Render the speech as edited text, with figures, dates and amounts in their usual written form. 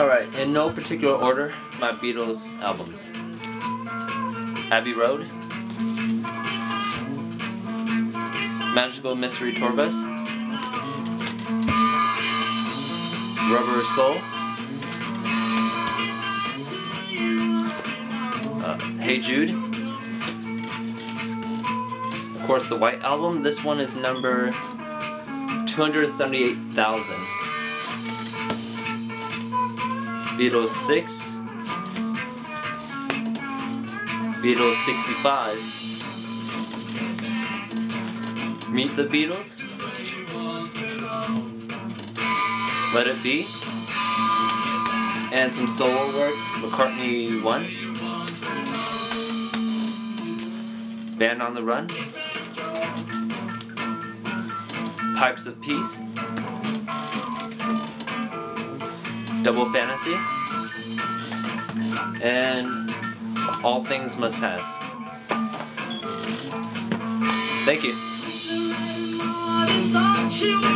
Alright, in no particular order, my Beatles albums. Abbey Road, Magical Mystery Tour Bus, Rubber Soul, Hey Jude, of course the White Album. This one is number 278,000. Beatles 6, Beatles 65, Meet the Beatles, Let It Be, and some solo work, McCartney 1, Band on the Run, Pipes of Peace, Double Fantasy, and All Things Must Pass. Thank you.